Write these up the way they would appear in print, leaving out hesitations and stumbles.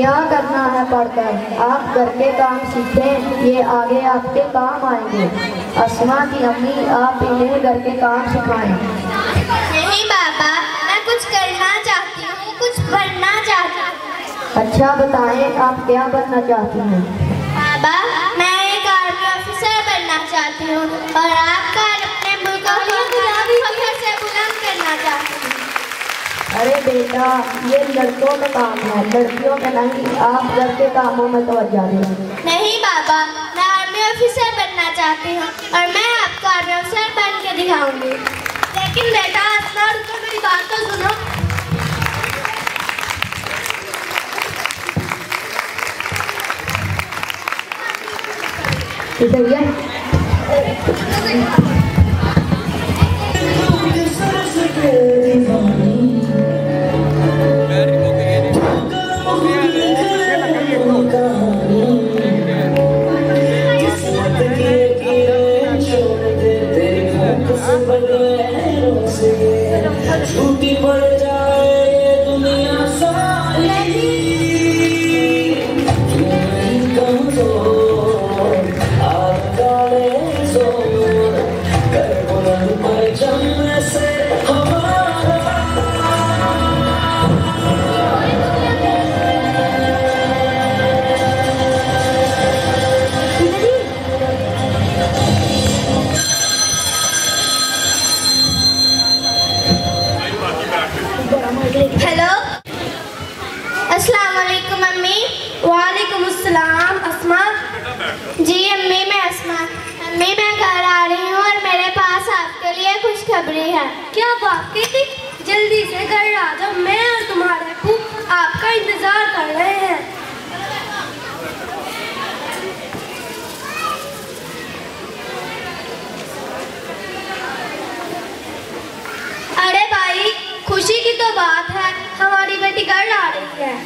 क्या करना है पढ़कर, आप घर के काम सीखें, ये आगे आपके काम आएंगे। अस्मा की अम्मी आप इन्हें घर के काम सिखाएं। नहीं बाबा, मैं कुछ करना चाहती हूँ, कुछ बनना चाहती हूँ। अच्छा बताएं, आप क्या बनना चाहती हैं? बाबा, मैं एक आर्मी ऑफिसर बनना चाहती हूँ और आपका अपने मुल्क को फख्र से बुलंद करना चाहती हूँ। अरे बेटा, ये लड़कों का काम है, लड़कियों का नहीं। आप घर के कामों में तवज्जो दें। नहीं बाबा, मैं आर्मी ऑफिसर बनना चाहती हूँ और मैं आपको आर्मी ऑफिसर बन के दिखाऊंगी। लेकिन बेटा अस्मा, रुको, मेरी बात तो सुनो। छूटी पड़ जाए दुनिया सारी, कमजोर आकाले जोर कर बुलंद परचम से हमारा। हेलो, अस्सलाम वालेकुम अम्मी। वालेकुम अस्सलाम। अस्मा? जी अम्मी, मैं अस्मा। अम्मी, मैं घर आ रही हूँ और मेरे पास आपके लिए खुशखबरी है। क्या बात थी? जल्दी से घर आ जाओ, मैं और तुम्हारे अब्बू आपका इंतजार कर रहे हैं। अरे भाई, खुशी की तो बात है, हमारी बेटी घर आ रही है।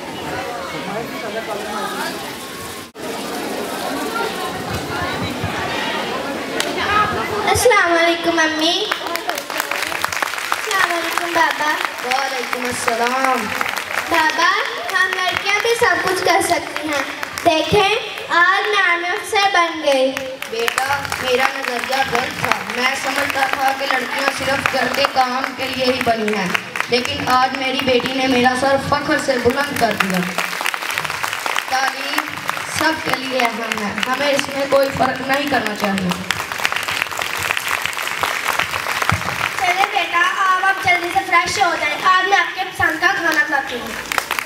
अस्सलाम वालेकुम अम्मी। अस्सलाम वालेकुम बाबा। वालेकुम अस्सलाम। बाबा, हम लड़कियां भी सब कुछ कर सकती हैं। देखें, आज मैं आर्मी अफसर बन गई। बेटा, मेरा नजरिया गलत था। मैं समझता था कि लड़कियां सिर्फ घर के काम के लिए ही बनी हैं, लेकिन आज मेरी बेटी ने मेरा सर फख्र से बुलंद कर दिया। तालीम सबके लिए अहम है, हमें इसमें कोई फर्क नहीं करना चाहिए। चले बेटा, आप जल्दी से फ्रेश हो जाएं। आज मैं आपके पसंद का खाना खाती हूँ।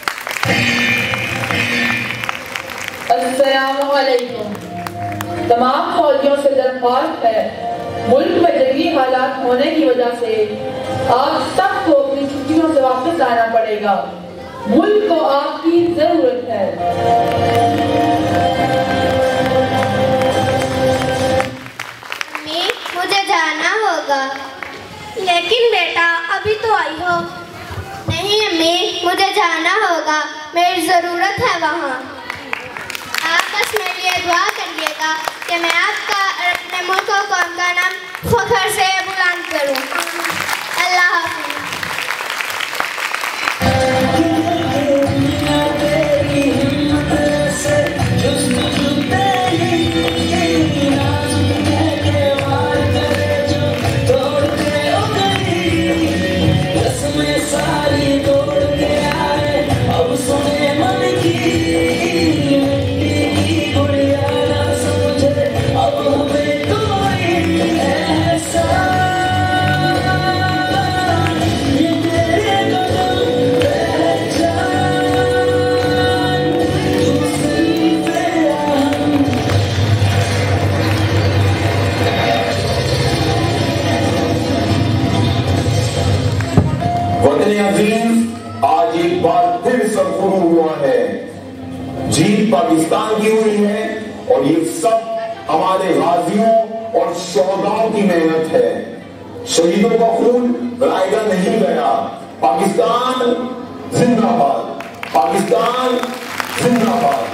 अस्सलामुअलैकुम। तमाम फौजियों से दरख्वास्त है, मुल्क में जंगी हालात होने की वजह से आप सबको अपनी छुट्टियों से वापस आना पड़ेगा। मुल्क को आपकी जरूरत है। अम्मी, मुझे जाना होगा। लेकिन बेटा, अभी तो आई हो। नहीं अम्मी, मुझे जाना होगा, मेरी जरूरत है वहाँ। आप बस मेरे लिए दुआ करिएगा कि मैं आपका और अपने मुल्क और कौम का नाम फख्र से बुलंद करूं। अल्लाह हाफ़िज़। आज एक बार फिर सरखुरू हुआ है। जीत पाकिस्तान की हुई है और ये सब हमारे गाजियों और शोहदाओं की मेहनत है। शहीदों का खून रायगा नहीं गया। पाकिस्तान जिंदाबाद, पाकिस्तान जिंदाबाद।